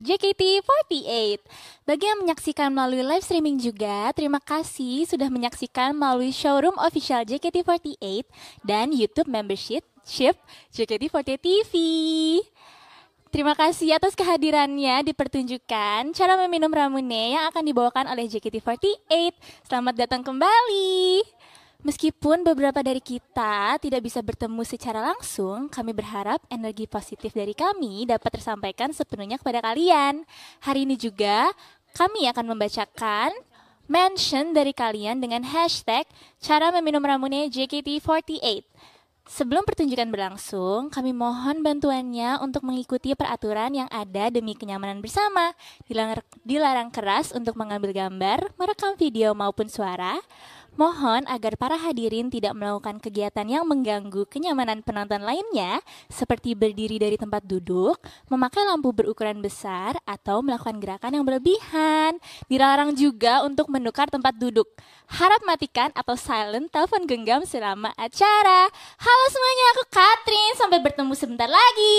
JKT48. Bagi yang menyaksikan melalui live streaming juga, terima kasih sudah menyaksikan melalui showroom official JKT48 dan YouTube membership JKT48 TV. Terima kasih atas kehadirannya di pertunjukan cara meminum ramune yang akan dibawakan oleh JKT48. Selamat datang kembali. Meskipun beberapa dari kita tidak bisa bertemu secara langsung, kami berharap energi positif dari kami dapat tersampaikan sepenuhnya kepada kalian. Hari ini juga kami akan membacakan mention dari kalian dengan hashtag cara meminum ramune JKT48. Sebelum pertunjukan berlangsung, kami mohon bantuannya untuk mengikuti peraturan yang ada demi kenyamanan bersama. Dilarang keras untuk mengambil gambar, merekam video maupun suara. Mohon agar para hadirin tidak melakukan kegiatan yang mengganggu kenyamanan penonton lainnya, seperti berdiri dari tempat duduk, memakai lampu berukuran besar, atau melakukan gerakan yang berlebihan. Dilarang juga untuk menukar tempat duduk. Harap matikan atau silent telepon genggam selama acara. Halo semuanya, aku Katrin. Sampai bertemu sebentar lagi.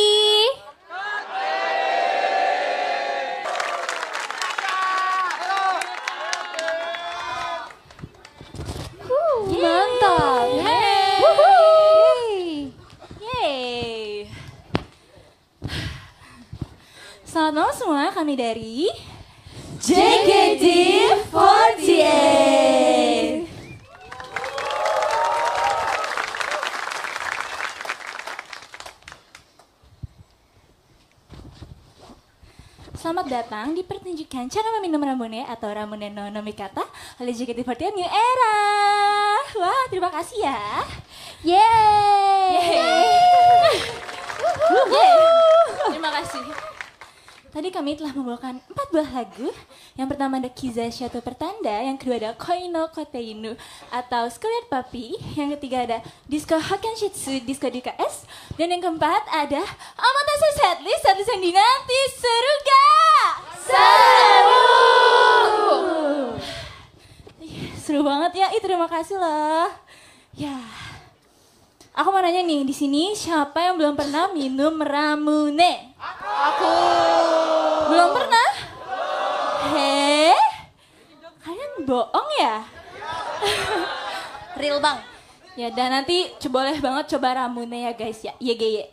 Mantap. Yeay. Selamat malam semua, kami dari JKT48. Selamat datang di pertunjukan cara meminum ramune atau ramune no nomikata oleh JKT48 New Era. Wah, terima kasih ya. Yeay. Terima kasih. Tadi kami telah membawakan 4 buah lagu. Yang pertama ada Kiza Shato Pertanda, yang kedua ada Koi no Koteinu atau Scarlet Puppy, yang ketiga ada Disco Hakenshitsu Disco Dika S, dan yang keempat ada Amatase Setlist yang dinanti. Seru gak? Seru! Seru banget ya, terima kasih loh. Ya, aku mau nanya nih, di sini siapa yang belum pernah minum ramune? Aku. Belum pernah? Heh? Kalian bohong ya? Real bang. Ya, dan nanti boleh banget coba ramune ya guys ya. YGY.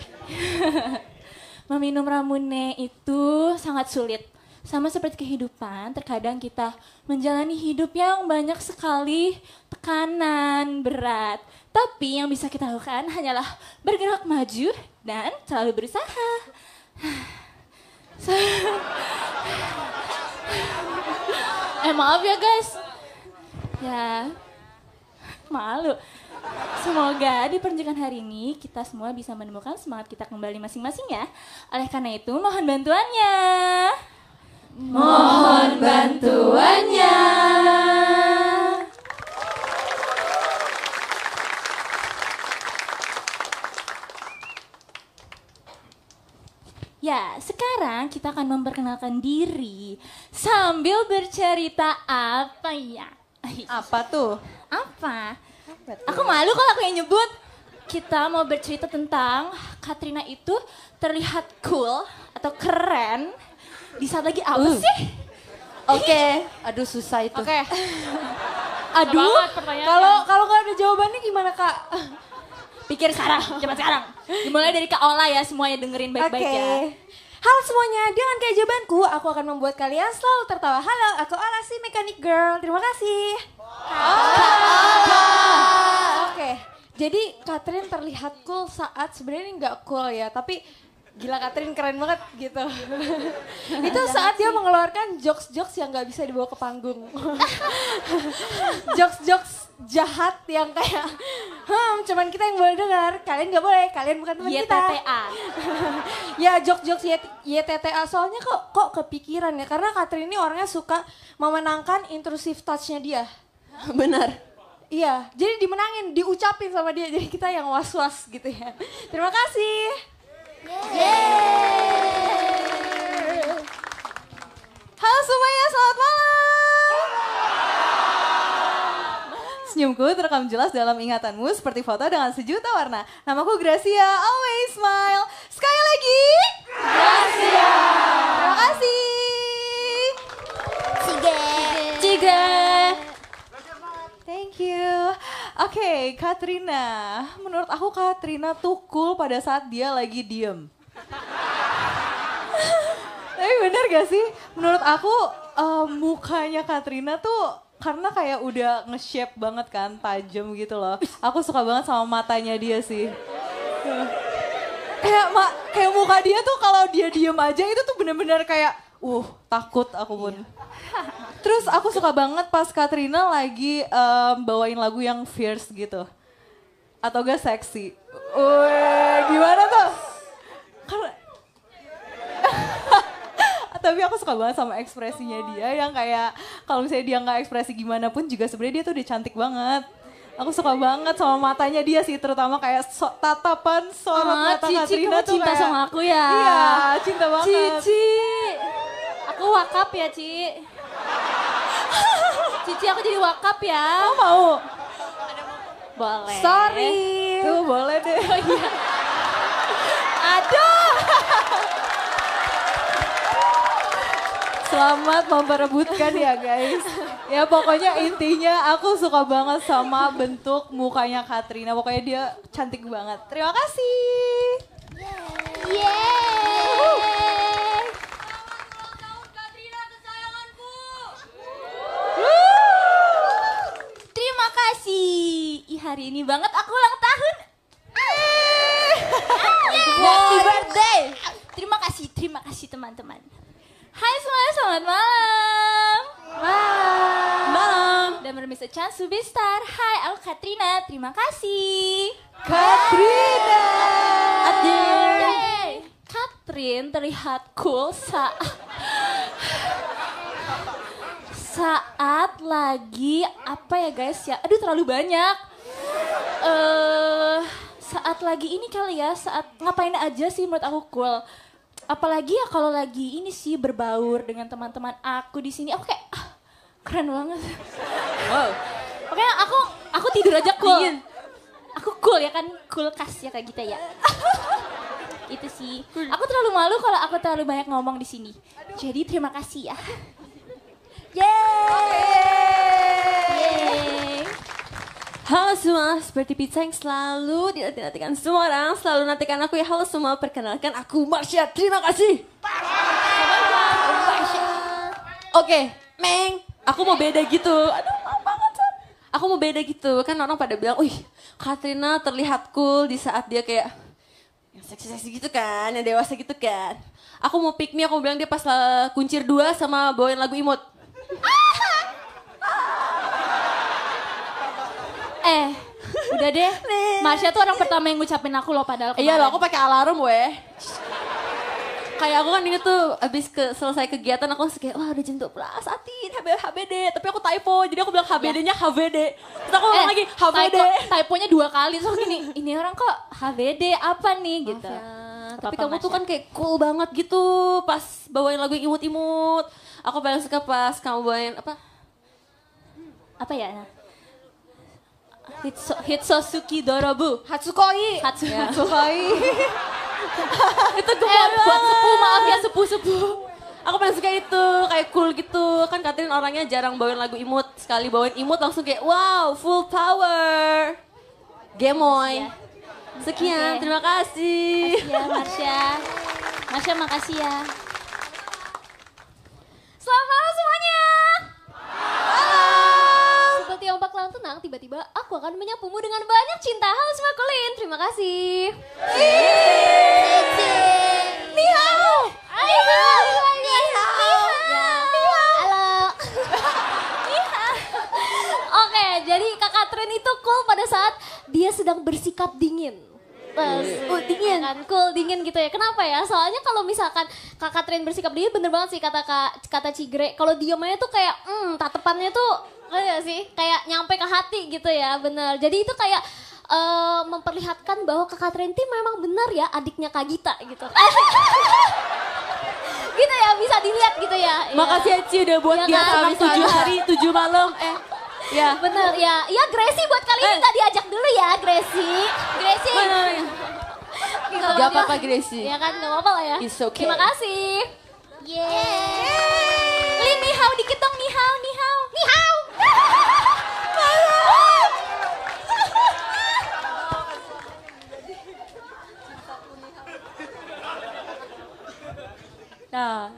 Meminum ramune itu sangat sulit. Sama seperti kehidupan, terkadang kita menjalani hidup yang banyak sekali tekanan berat. Tapi yang bisa kita lakukan hanyalah bergerak maju dan selalu berusaha. Maaf ya guys. Ya, malu. Semoga di pertunjukan hari ini kita semua bisa menemukan semangat kita kembali masing-masing ya. Oleh karena itu mohon bantuannya. Mohon bantuannya. Ya, sekarang kita akan memperkenalkan diri sambil bercerita apa ya? Apa tuh? Apa? Aku malu kalau aku yang nyebut. Kita mau bercerita tentang Katrina itu terlihat cool atau keren di saat lagi apa sih? Oke. Aduh susah itu. Oke. Aduh, Kalau nggak ada jawabannya gimana kak? pikir sekarang, cepat sekarang. Dimulai dari Kak Ola ya, semuanya dengerin baik-baik ya. Halo semuanya, dengan keajaibanku aku akan membuat kalian selalu tertawa. Halo, aku Ola si Mechanic Girl. Terima kasih. Oke, jadi Katrin terlihat cool saat sebenarnya nggak cool ya, tapi gila Katrin keren banget gitu. Itu saat dia mengeluarkan jokes-jokes yang nggak bisa dibawa ke panggung. Jokes-jokes jahat yang kayak cuman kita yang boleh dengar, kalian nggak boleh, kalian bukan teman kita. YTTA. Ya jokes-jokes YTTA, soalnya kok kepikiran ya, karena Katrin ini orangnya suka memenangkan intrusive touch-nya dia. Benar. Iya, jadi dimenangin, diucapin sama dia, jadi kita yang was-was gitu ya. Terima kasih. Halo semuanya, selamat malam. Senyumku terekam jelas dalam ingatanmu seperti foto dengan sejuta warna. Namaku Gracia, always smile. Sekali lagi, Gracia. Terima kasih. Oke, Katrina. Menurut aku Katrina tuh cool pada saat dia lagi diem. Tapi bener gak sih? Menurut aku mukanya Katrina tuh karena kayak udah nge-shape banget kan, tajam gitu loh. Aku suka banget sama matanya dia sih. Kayak muka dia tuh kalau dia diem aja itu tuh bener-bener kayak takut aku pun. Terus aku suka banget pas Katrina lagi bawain lagu yang fierce gitu. Atau gak seksi. Gimana tuh? Tapi aku suka banget sama ekspresinya dia yang kayak kalau misalnya dia nggak ekspresi gimana pun juga sebenarnya dia tuh udah cantik banget. Aku suka banget sama matanya dia sih, terutama kayak tatapan sorot mata Katrina tuh cinta kayak, sama aku ya. Iya, cinta banget. Cici, aku wakaf ya Ci. Cici aku jadi wakaf ya. Kamu mau? Boleh. Sorry. Tuh boleh deh. Oh, iya. Aduh. Selamat memperebutkan ya guys. Ya pokoknya intinya aku suka banget sama bentuk mukanya Katrina. Pokoknya dia cantik banget. Terima kasih. Yeay. Terima kasih. Hari ini banget aku ulang tahun. Happy birthday. Terima kasih teman-teman. Hai semuanya, selamat malam. Malam. Dan bermiss a chance to be star. Hai, aku Katrina. Terima kasih. Katrina. Yeay. Katrin terlihat cool saat lagi apa ya guys ya? Aduh terlalu banyak. Saat lagi ini kali ya, saat ngapain aja sih menurut aku cool. Apalagi ya kalau lagi ini sih berbaur dengan teman-teman aku di sini, aku kayak keren banget. Wow. Pokoknya aku tidur aja cool. Aku cool ya kan, kulkas ya kayak gitu ya. Itu sih. Aku terlalu malu kalau aku terlalu banyak ngomong di sini. Jadi terima kasih ya. Yeay. Halo semua, seperti pizza yang selalu dinantikan semua orang, selalu nantikan aku ya. Halo semua, perkenalkan aku Marsha, terima kasih. Oke, Meng, aku mau beda gitu. Aduh, maaf banget, Son. Aku mau beda gitu, kan orang pada bilang, wih, Katrina terlihat cool di saat dia kayak yang seksi-seksi gitu kan, yang dewasa gitu kan. Aku mau pick me, aku mau bilang dia pas kuncir 2 sama bawain lagu imut. Udah deh. Marsha tuh orang pertama yang ngucapin aku loh padahal kemarin. Iya loh, aku pakai alarm weh. Kayak aku kan ini tuh abis selesai kegiatan aku langsung kayak wah udah jam 12 Atin HBD. Tapi aku typo jadi aku bilang HBD-nya HVD. Terus aku ngomong lagi HVD. Typonya 2 kali so gini. Ini orang kok HVD apa nih gitu. Tapi kamu tuh kan kayak cool banget gitu pas bawain lagu yang imut-imut. Aku paling suka pas kamu bawain apa? Apa ya? Hitsosuki Dorobu. Hatsukoi. Hatsukoi. Itu gemoy Buat sepuh, maaf ya sepuh-sepuh. Aku paling suka itu, kayak cool gitu. Kan Katrin orangnya jarang bawain lagu imut. Sekali bawain imut langsung kayak wow, full power. Gemoy. Sekian, terima kasih. Ya Marsha. Marsha makasih ya. Selamat malam semuanya. Seperti yang bakalan tenang, tiba-tiba aku akan menyapumu dengan banyak cinta. Halo semua Colin, terima kasih. Ni hao. Halo. Oke, jadi Kak Katrin itu cool pada saat dia sedang bersikap dingin. Dingin kan, cool dingin gitu ya. Kenapa ya? Soalnya kalau misalkan Kak Katrin bersikap dingin, bener banget sih kata Cigre. Kalau diamnya tuh kayak, tatapannya tuh, enggak sih? Kayak nyampe ke hati gitu ya, bener. Jadi itu kayak memperlihatkan bahwa Kak Katrin itu memang benar ya adiknya Kak Gita gitu. Gitu ya, bisa dilihat gitu ya. Makasih ya Ci udah buat Ya dia kan? kami 7 hari 7 malam. Ya. Bener ya. Iya Gracie buat kali ini gak diajak dulu ya Gracie. Gracie. Bener. Gitu, Gak apa-apa Gracie. Ya kan gak apa-apa lah ya. It's okay. Terima kasih. Yeay. Li ni hao dikit dong, ni hao. ya.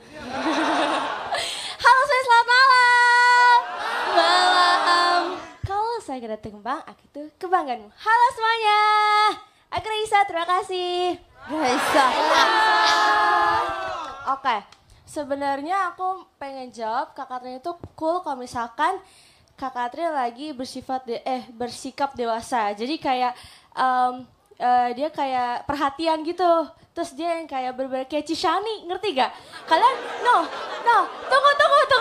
Halo saya selamat malam. Malam. Kalau saya kedatangan Bang, aku tuh kebanggaan. Halo semuanya. Aku Raisa, terima kasih. Raisa. Oke, sebenarnya aku pengen jawab Kak Katrin itu cool kalau misalkan Kak Katrin lagi bersikap dewasa. Jadi kayak dia kayak perhatian gitu. Terus dia yang kayak bener-bener kayak Cishani, ngerti gak? Kalian, tunggu.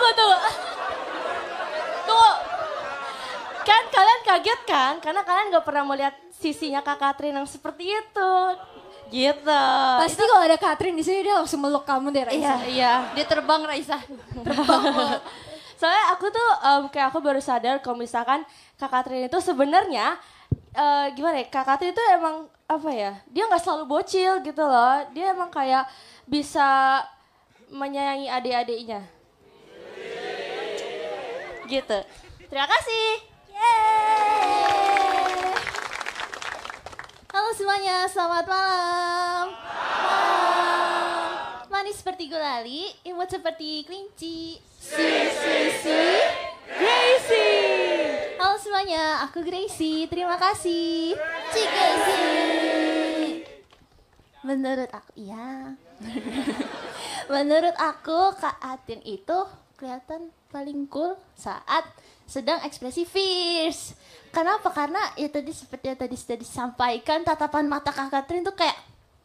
Tunggu. Kan kalian kaget kan? Karena kalian gak pernah melihat sisinya Kak Katrin yang seperti itu. Gitu. Pasti kalau ada Katrin di sini dia langsung meluk kamu deh Raisa. Iya. Dia terbang Raisa. Soalnya aku tuh kayak aku baru sadar kalau misalkan Kak Katrin itu sebenarnya gimana ya? Kak Katrin itu emang apa ya? Dia nggak selalu bocil gitu loh. Dia emang kayak bisa menyayangi adik-adiknya. Gitu. Terima kasih. Yeay. Halo semuanya, selamat malam. Manis seperti gulali, imut seperti kelinci. Gracie. Halo semuanya, aku Gracie. Terima kasih. Gracie. Menurut aku, iya. Menurut aku, Kak Atin itu kelihatan paling cool saat sedang ekspresi fierce. Kenapa? Karena ya tadi seperti yang tadi sudah disampaikan, tatapan mata Kak Katrin tuh kayak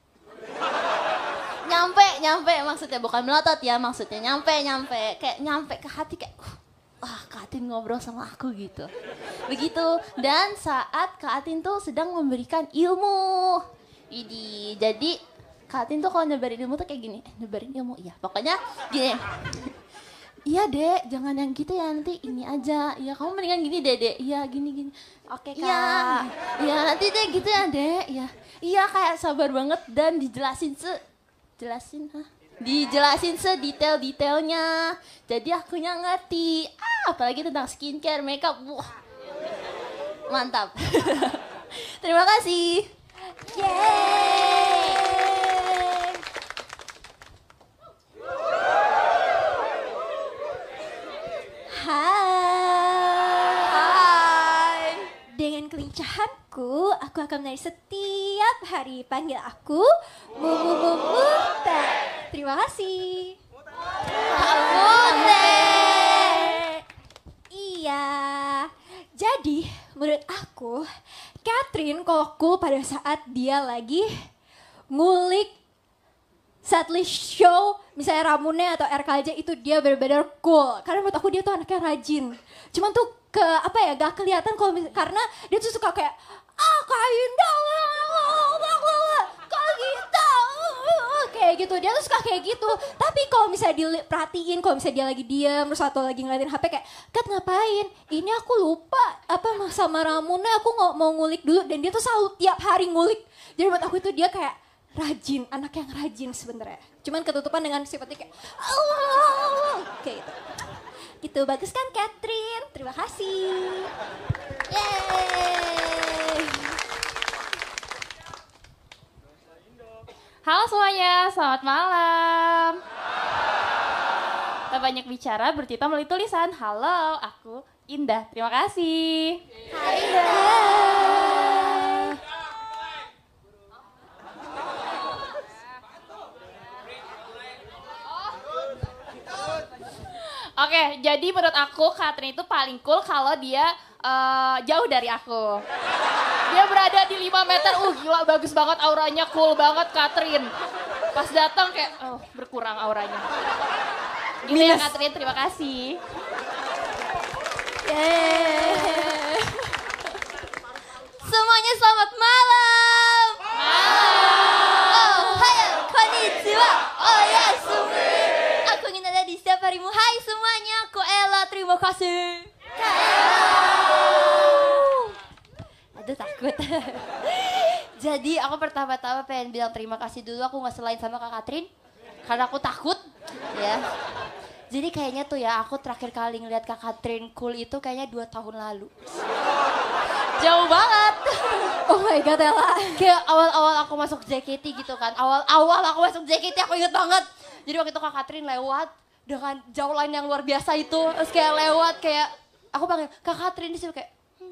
nyampe maksudnya bukan melotot ya, maksudnya nyampe kayak nyampe ke hati kayak wah Kak Atin ngobrol sama aku gitu. Begitu. Dan saat Kak Atin tuh sedang memberikan ilmu. Jadi Kak Atin tuh kalau nyebarin ilmu tuh kayak gini, nyebarin ilmu iya. Pokoknya gini. Iya dek, jangan yang gitu ya, nanti ini aja. Iya kamu mendingan gini deh dek, iya gini. Oke Kak. Iya nanti deh gitu ya dek, iya. Iya kayak sabar banget dan dijelasin sedetail-detailnya. Jadi akunya ngerti. Apalagi tentang skincare, makeup, wah. Mantap. Terima kasih. Yeay. Hai. Dengan kelincahanku, aku akan menari setiap hari. Panggil aku Mumu Teh. Terima kasih. Iya. Jadi, menurut aku, Katrin kalau cool pada saat dia lagi ngulik setlist show, misalnya Ramune atau RKJ itu dia benar-benar cool. Karena menurut aku dia tuh anaknya rajin. Cuman tuh gak kelihatan kalau karena dia tuh suka kayak Kak Indah, Kak Gita, kayak gitu. Dia tuh suka kayak gitu. Tapi kalau misalnya diperhatiin, kalau misalnya dia lagi diam terus atau lagi ngeliatin HP kayak, Kat ngapain? Ini aku lupa sama Ramune, aku nggak mau ngulik dulu. Dan dia tuh selalu tiap hari ngulik. Jadi buat aku itu dia kayak rajin, anak yang rajin sebenarnya. Cuman ketutupan dengan sifatnya kayak kayak gitu. Gitu, bagus kan Katrin? Terima kasih. Yeay. Halo semuanya, selamat malam. Tak banyak bicara, bercerita melalui tulisan. Halo, aku Indah. Terima kasih. Hai Indah. Oke, jadi menurut aku Katrin itu paling cool kalau dia jauh dari aku. Dia berada di 5 meter, gila bagus banget auranya, cool banget Katrin. Pas datang kayak, berkurang auranya. Gitu ya Katrin, terima kasih. Yeay. Semuanya selamat malam. Oh, hai, konnichiwa, oyasumi. Aku ingin ada di setiap harimu. Hai semuanya, aku Ella, terima kasih. Kak Ella. Aduh takut. Jadi aku pertama-tama pengen bilang terima kasih dulu. Aku gak selain sama Kak Katrin karena aku takut ya. Jadi kayaknya tuh ya aku terakhir kali ngeliat Kak Katrin cool itu kayaknya 2 tahun lalu. Jauh banget. Oh my god Ella. Kayak awal-awal aku masuk JKT gitu kan. Awal-awal aku masuk JKT aku inget banget. Jadi waktu itu Kak Katrin lewat dengan jaulan yang luar biasa itu. Terus kayak lewat kayak, aku panggil Kak Katrin di situ kayak.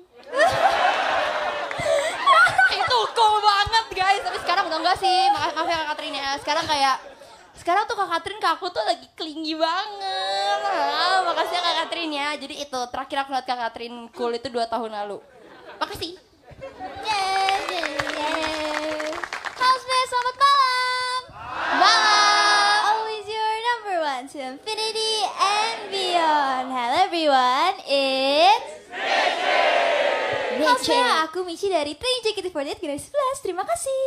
Itu cool banget guys. Tapi sekarang udah enggak sih, maaf ya Kak Katrin ya. Sekarang tuh Kak Katrin ke aku tuh lagi clingy banget. Makasih ya Kak Katrin ya. Jadi itu terakhir aku lihat Kak Katrin cool itu 2 tahun lalu. Makasih. Halo semuanya, selamat malam. Malam. Always your number one to infinity and beyond. Hello everyone, it's Halo semuanya, aku Michi dari Training JKT48 Generasi 11. Terima kasih.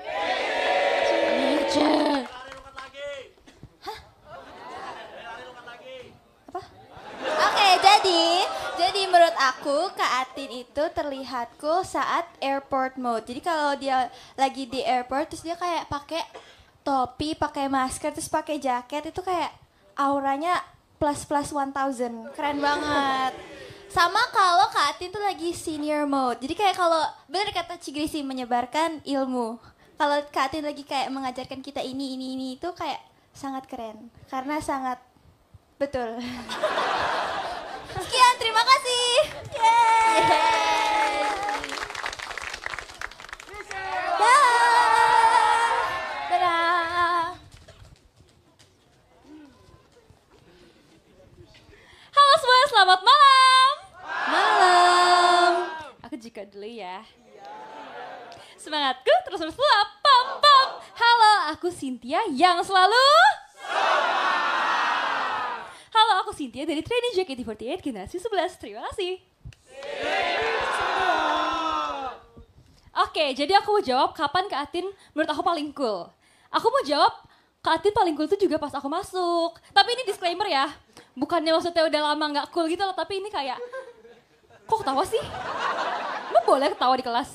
Oke, jadi menurut aku Kak Atin itu terlihat cool saat airport mode. Jadi kalau dia lagi di airport terus dia kayak pakai topi, pakai masker, terus pakai jaket, itu kayak auranya plus 1000. Keren banget. Sama kalau Kak Atin tuh lagi senior mode. Jadi kayak kalau benar kata Cigrisi menyebarkan ilmu. Kalau Kak Atin lagi kayak mengajarkan kita ini itu kayak sangat keren. Karena sangat betul. Sekian, terima kasih. Yeay. Dadah. Halo semua, selamat malam. Malam. Aku Jika dulu ya. Semangatku terus meluap, pam. Halo, aku Cynthia yang selalu Halo, aku Cynthia dari Training JKT48 Generasi 11. Terima kasih. Oke, jadi aku mau jawab kapan Kak Atin menurut aku paling cool. Aku mau jawab Kak Atin paling cool itu juga pas aku masuk. Tapi ini disclaimer ya. Bukannya maksudnya udah lama gak cool gitu loh, tapi ini kayak, kok ketawa sih? Emang boleh ketawa di kelas?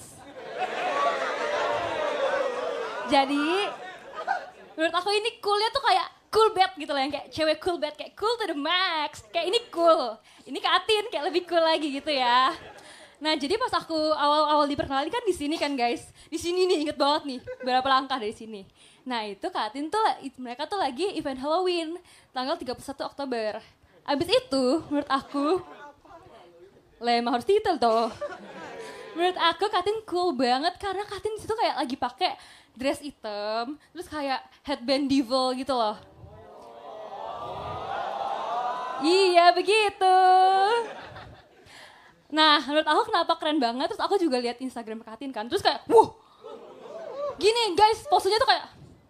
Jadi, menurut aku ini coolnya tuh kayak cool bad gitu loh, yang kayak cewek cool bad, kayak cool to the max. Kayak ini cool, ini Kak Atin kayak lebih cool lagi gitu ya. Nah jadi pas aku awal-awal diperkenalkan kan di sini kan guys. Di sini nih, inget banget nih, berapa langkah dari sini. Nah itu Kak Atin tuh, mereka tuh lagi event Halloween, tanggal 31 Oktober. Abis itu, menurut aku, emang harus detail tuh. Menurut aku Kak Atin cool banget karena Kak Atin disitu kayak lagi pakai dress hitam, terus kayak headband devil gitu loh. Iya begitu. Nah menurut aku kenapa keren banget, terus aku juga lihat Instagram Kak Atin kan, terus kayak wuh, gini guys, posenya tuh kayak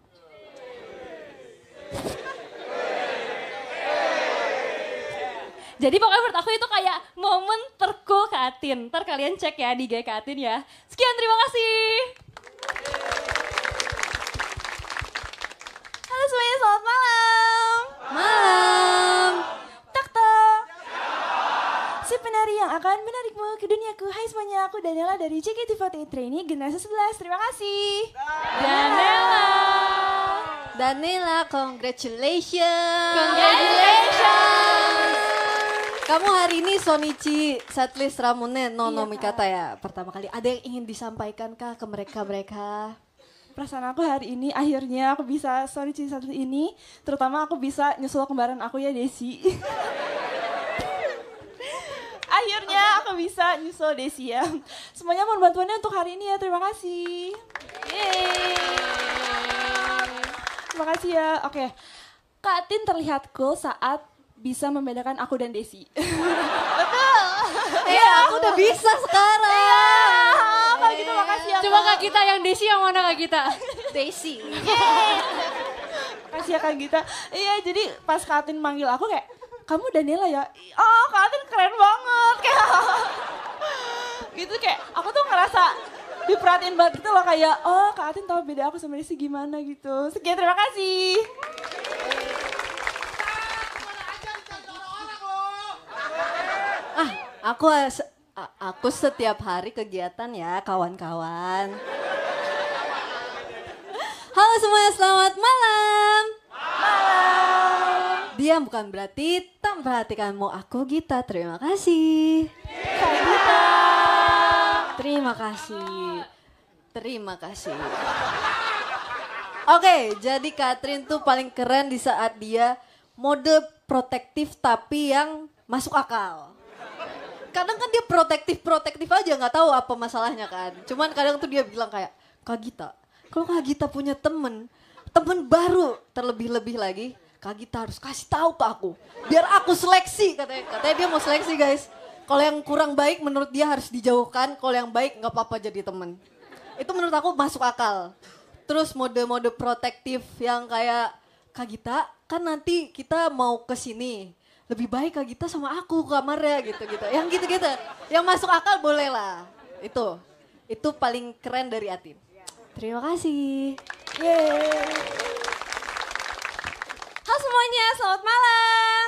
jadi pokoknya menurut aku itu kayak momen tercool Kak Atin. Ntar kalian cek ya di IG Kak Atin ya. Sekian, terima kasih. Halo semuanya, selamat malam. Malam. Tak. Si penari yang akan menarikmu ke duniaku. Hai semuanya, aku Daniela dari JKT48 Trainee Generasi 11. Terima kasih. Daniela, congratulations. Congratulations. Kamu hari ini Sonichi setlist Ramune no Mikata ya pertama kali. Ada yang ingin disampaikan kah ke mereka? Perasaan aku hari ini akhirnya aku bisa Sonichi satu ini. Terutama aku bisa nyusul kembaran aku ya Desi. Akhirnya aku bisa nyusul Desi ya. Semuanya mohon bantuannya untuk hari ini ya. Terima kasih. Terima kasih ya. Oke. Kak Atin terlihat cool saat bisa membedakan aku dan Desi. Betul. Aku udah bisa sekarang. Iya. Kalau gitu makasih ya. Coba Kak Gita, yang Desi yang mana Kak Gita? Daisy. Makasih ya Kak Gita. Iya, jadi pas Kak Atin manggil aku kayak, kamu Daniela ya? Oh, Kak Atin keren banget. Kayak gitu, kayak aku tuh ngerasa diperhatiin banget gitu loh, kayak oh Kak Atin tahu beda aku sama Desi gimana gitu. Sekian, terima kasih. Aku setiap hari kegiatan ya kawan-kawan. Halo semuanya, selamat malam. Diam bukan berarti tak memperhatikanmu. Aku Gita, terima kasih. Terima kasih. Oke, jadi Katrin tuh paling keren di saat dia mode protektif tapi yang masuk akal. Kadang kan dia protektif aja nggak tahu apa masalahnya kan. Cuman kadang tuh dia bilang kayak, Kak Gita, kalau Kak Gita punya temen baru terlebih-lebih lagi, Kak Gita harus kasih tahu ke aku. Biar aku seleksi katanya dia mau seleksi guys. Kalau yang kurang baik menurut dia harus dijauhkan, kalau yang baik nggak apa-apa jadi temen. Itu menurut aku masuk akal. Terus mode-mode protektif yang kayak, Kak Gita kan nanti kita mau ke sini. Lebih baik Kak Gita sama aku ke kamarnya gitu-gitu. Yang gitu-gitu. Yang masuk akal boleh lah. Itu paling keren dari Atin. Terima kasih. Yeay. Halo semuanya, selamat malam.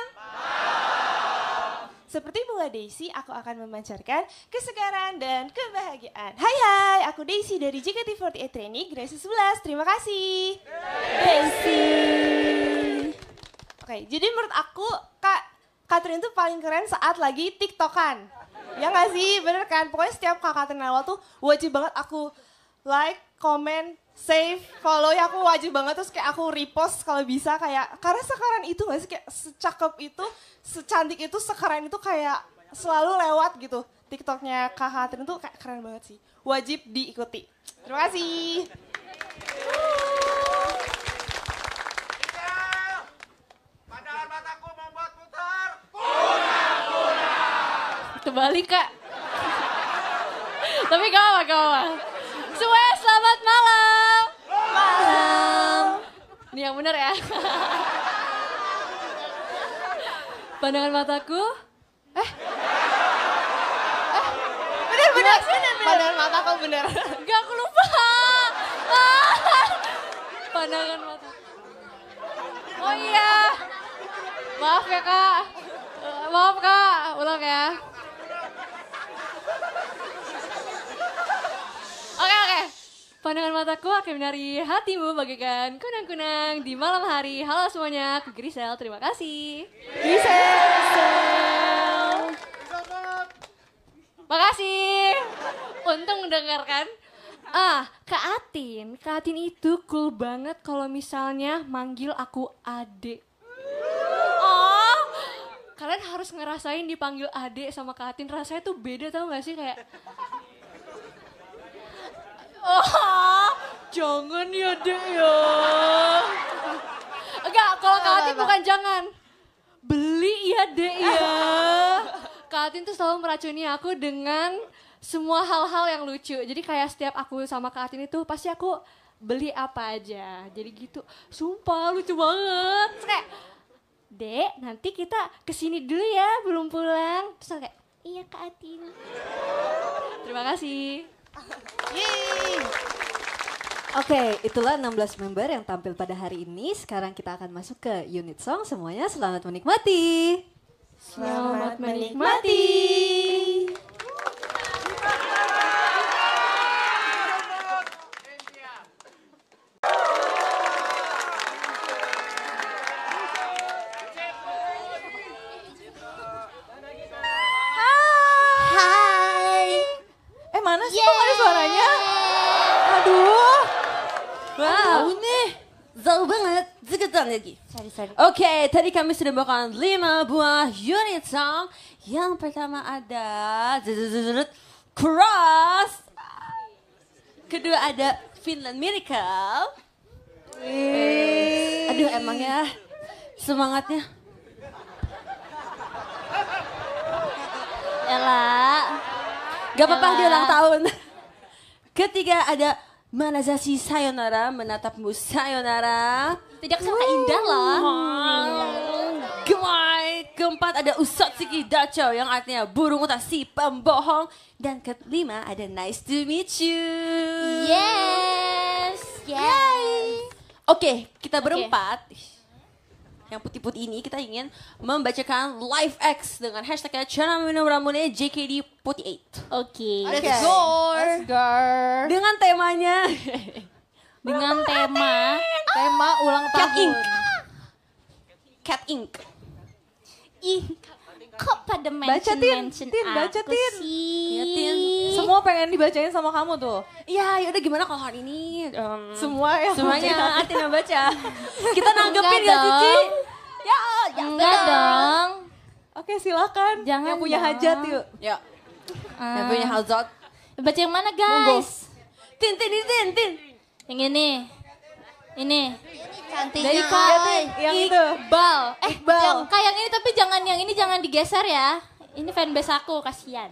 Seperti Bunga Daisy, aku akan memancarkan kesegaran dan kebahagiaan. Hai, aku Daisy dari JKT48 Trainee Generasi 11. Terima kasih. Daisy. Oke, jadi menurut aku Katrin tuh paling keren saat lagi TikTokan. Ya nggak sih, bener kan? Pokoknya setiap Katrin awal tuh wajib banget aku like, comment, save, follow ya, aku wajib banget. Terus kayak aku repost kalau bisa kayak, karena sekarang itu gak sih, kayak secakep itu, secantik itu, sekeren itu kayak selalu lewat gitu. TikToknya Kak Katrin tuh kayak keren banget sih. Wajib diikuti. Terima kasih. Pandangan mataku membuat putar. Kembali Kak. Tapi gak apa-apa. Suwe, selamat malam. Malam. Ini yang benar ya. Pandangan mataku. Bener. Pandangan mataku bener. Gak, aku lupa. Pandangan mataku. Oh iya. Maaf ya Kak. Maaf Kak, ulang ya. Oke. Pandangan mataku akan menari hatimu bagaikan kunang-kunang di malam hari. Halo semuanya, aku Grisel. Terima kasih. Grisel. Makasih. Untung mendengarkan. Kak Atin itu cool banget kalau misalnya manggil aku adek. Kalian harus ngerasain dipanggil adek sama Kak Atin. Rasanya tuh beda, tau gak sih, kayak... jangan ya dek ya. Enggak, kalau Kak Atin bukan jangan. Beli ya dek ya. Kak Atin tuh selalu meracuni aku dengan semua hal-hal yang lucu. Jadi kayak setiap aku sama Kak Atin itu pasti aku beli apa aja. Jadi gitu, sumpah lucu banget. Terus kayak, Dek nanti kita kesini dulu ya, belum pulang. Terus kayak, iya Kak Atin. Terima kasih. Yeay. Oke, itulah 16 member yang tampil pada hari ini. Sekarang kita akan masuk ke unit song. Semuanya selamat menikmati. Selamat menikmati. Mana sih kok ada suaranya? Aduh. Wow. Jauh banget. Deketan lagi. Sorry. Oke, tadi kami sudah bawakan 5 buah unit song. Yang pertama ada Cross. Kedua ada Finland Miracle. Aduh, emangnya semangatnya. Ella. Gak apa-apa, dia ulang tahun. Ketiga ada Manazashi Sayonara, menatapmu sayonara. Tidak sangka indah loh. Gemai. Keempat ada Usatsuki Dacho yang artinya burung unta si pembohong. Dan kelima ada Nice to meet you. Yes. Oke, kita berempat. Yang putih-putih ini kita ingin membacakan live X dengan hashtagnya Chana Minum Ramune JKT48. Oke. Let's go. Dengan temanya. Dengan tema ulang tahun. Cat Ink. Ih, kok pada Baca, Tin. mention Tin, baca, aku Tin. sih? Ya, Tin. Semua pengen dibacain sama kamu tuh. Iya, yaudah gimana kalau hari ini? Semua ya. Semuanya Atina baca. Kita nanggepin Enggak gak sih, Ci? dong. Ya, Enggak dong. Oke, silakan. Jangan yang punya dong. hajat yuk. Ya. Yang punya hazard. Baca yang mana guys? Tin. Yang ini. Ini. Cantiknya. Dari Kak Yang itu. Iqbal. Iqbal. Yang kayak yang ini tapi jangan yang ini jangan digeser ya. Ini fanbase aku, kasihan.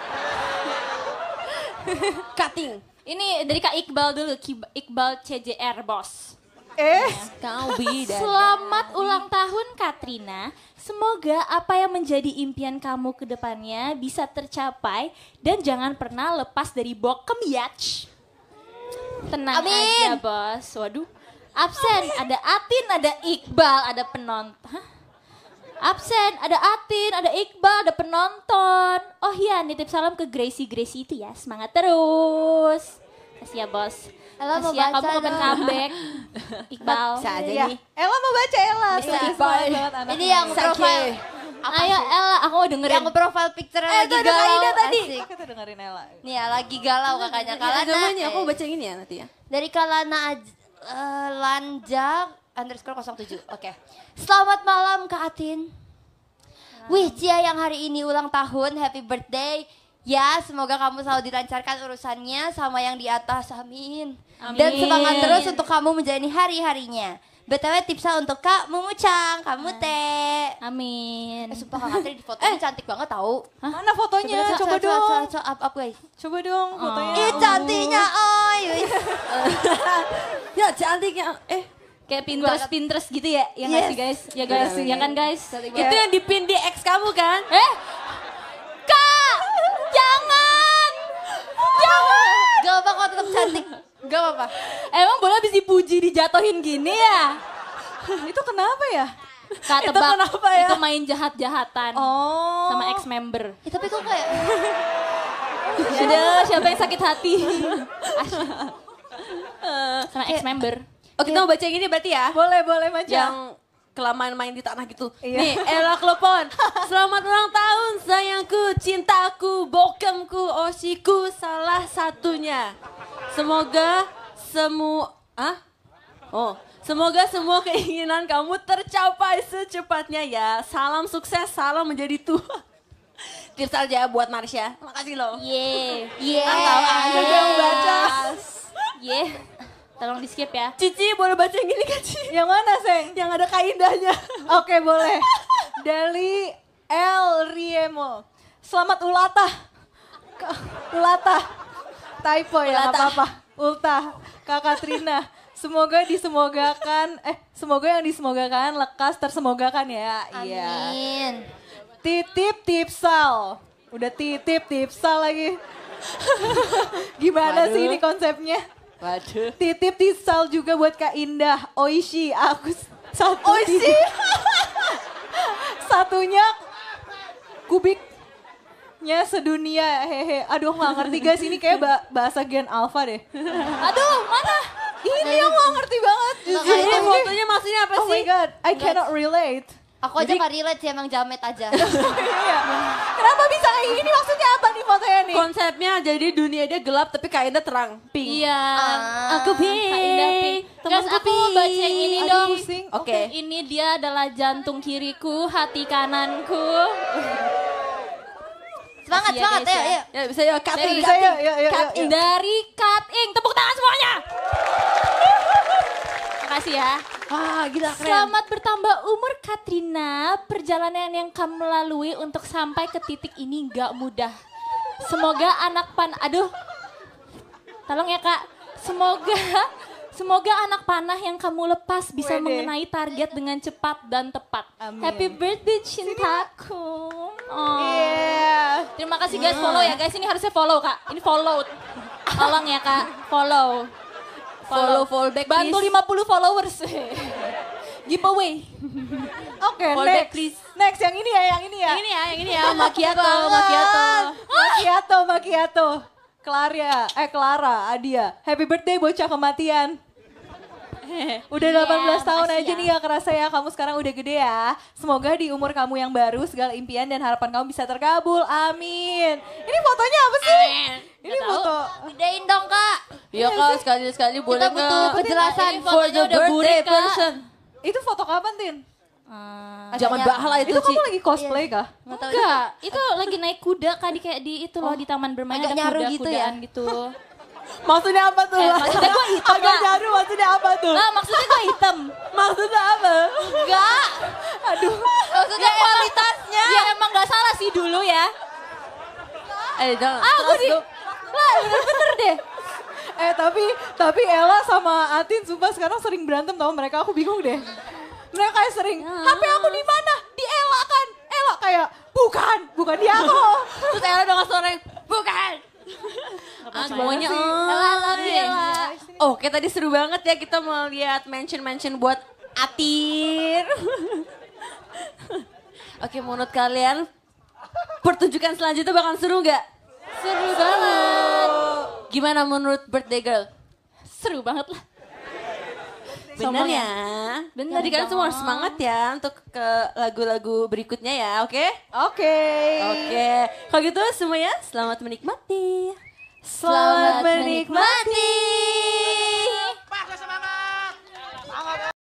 Cutting. Ini dari Kak Iqbal dulu, Iqbal CJR Bos. Kau bidadari. Selamat ulang tahun Katrina. Semoga apa yang menjadi impian kamu ke depannya bisa tercapai dan jangan pernah lepas dari bokem yach. Tenang aja bos. Waduh. Absen ada Atin, ada Iqbal, ada penonton. Absen ada Atin, ada Iqbal, ada penonton. Oh iya, nitip salam ke Gracie itu ya. Semangat terus. Kasih ya bos. Ella mau Kasih ya baca kamu kapan dong. comeback. Iqbal. Bisa aja Ya. nih. Ella mau baca Ella. Bisa. Semangat banget anaknya. Ini yang profile. Ayo Ella, aku mau dengerin. Yang profile picture lagi itu ada galau. Kaida tadi. Asik. Kita dengerin Ella. Nih ya, lagi galau kakaknya. Kalana. Agamanya aku baca yang ini ya nanti ya. Dari Kalana Lanjak _07. Oke. Selamat malam Kak Atin. Wih Cia yang hari ini ulang tahun, happy birthday. Ya semoga kamu selalu dilancarkan urusannya sama yang di atas, amin. Dan semangat terus untuk kamu menjalani hari-harinya. BTW tipsnya untuk Kak Mumucang, kamu teh. Amin. Sumpah Kak Atri di fotonya cantik banget tau. Mana fotonya? Coba dong. Up guys. Coba dong fotonya. Ih cantiknya oi. Ya cantiknya. Kayak Pinterest gitu ya, yang ngasih guys. Ya guys, ya kan guys. Itu yang dipin di ex kamu kan? Kak, jangan. Gak apa kok tetap cantik. Gak apa-apa. Emang boleh habis dipuji dijatohin gini ya? Itu kenapa ya? Kak Itu tebak, kenapa ya? itu main jahat-jahatan Oh. sama ex-member. Tapi kok kayak Ada siapa yang sakit hati? Sama ex-member. Oh kita mau baca yang ini berarti ya? Boleh Maca. Yang kelamaan main di tanah gitu. Iya. Nih, Ella Klepon. Selamat ulang tahun sayangku, cintaku, bokemku, osiku, salah satunya. Semoga semoga semua keinginan kamu tercapai secepatnya ya. Salam sukses, salam menjadi tua. Tips aja buat Marsha. Makasih loh. Yeah. Anda yang baca. Yeah. Tolong di skip ya. Cici boleh baca yang ini kan Cici? Yang mana, Seng? Yang ada kaidahnya. Oke, boleh. Dari El Riemo. Selamat ulatah. Ulatah. Typo ya, nggak apa-apa. Ultah. Kak Katrina. Semoga semoga yang disemogakan lekas tersemogakan ya. Iya. amin. Titip tipsal. Udah titip tipsal lagi. Gimana sih ini konsepnya? Waduh. Titip tipsal juga buat Kak Indah. Oishi, aku satu. Oishi. Satunya kubiknya sedunia. Hehe. Aduh nggak ngerti guys, ini kayak bahasa Gen Alpha deh. Aduh, mana? Ini yang nggak ngerti banget. Ini fotonya maksudnya apa Oh my sih? god, I cannot relate. Aku aja gak relate sih, emang jamet aja. Iya. Kenapa bisa kayak gini? Maksudnya apa nih fotonya nih? Konsepnya jadi dunia dia gelap tapi kainnya terang. Pink. Iya. Aku pink. Kak Indah pink. Guys, Temanku aku mau baca yang ini Aduh, dong. pusing. Oke. Ini dia adalah jantung kiriku, hati kananku. Semangat, Kasih ya, semangat guys, ya, ya. ayo. Ya bisa ya cutting. Bisa yuk, yuk. Dari Cut Ing. Tepuk tangan semuanya. Makasih ya. Wah gila keren. Selamat bertambah umur Katrina. Perjalanan yang kamu lalui untuk sampai ke titik ini gak mudah. Semoga aduh. Tolong ya Kak. Semoga anak panah yang kamu lepas bisa Wede. mengenai target dengan cepat dan tepat. Amin. Happy birthday cintaku. Oh. Iya. Terima kasih guys, follow ya guys. Ini harusnya follow Kak. Ini follow. Tolong ya Kak, follow. Follow back Bantu please. 50 followers. Giveaway. Oke, Follow next. back, please. Next, yang ini ya. Yang ini ya, Macchiato. Clara, Adia. Happy birthday bocah kematian. Udah 18 tahun makasih aja ya. nih gak kerasa ya, kamu sekarang udah gede ya. Semoga di umur kamu yang baru segala impian dan harapan kamu bisa terkabul. Amin. Ini fotonya apa sih? Ini foto. Gedein dong kak. Iya kak, sekali-sekali boleh Kita butuh nggak? kejelasan. Ini for the birthday person. Itu foto kapan, Tin? Jangan bahal itu, Itu Ci. kamu lagi cosplay kah? Enggak, itu lagi naik kuda kak di kayak di itu loh di taman bermain Agak ada nyaru gitu ya? kuda-kudaan gitu. Maksudnya apa tuh? Maksudnya gue hitam Agak Kak. nyaru maksudnya apa tuh? Nah, maksudnya gue hitam. Maksudnya apa? Enggak. Aduh. Maksudnya kualitasnya. Ya emang gak salah sih dulu ya. Jangan. Aku di... Lah, bener-bener deh. Tapi Ella sama Atin sumpah sekarang sering berantem tau mereka, aku bingung deh. Mereka kayak sering, HP aku di mana? Di Ella kan? Ella kayak, bukan di aku. Terus Ella dengan suara yang, bukan. Semuanya Oke tadi seru banget ya kita mau lihat mention buat Atir. Oke menurut kalian pertunjukan selanjutnya bakal seru nggak? Seru banget. Gimana menurut birthday girl? Seru banget lah. Bener ya? Bener Jadi kalian dong. semua harus semangat ya untuk ke lagu-lagu berikutnya ya, oke? Oke. Oke, kalau gitu semuanya selamat menikmati. Selamat menikmati.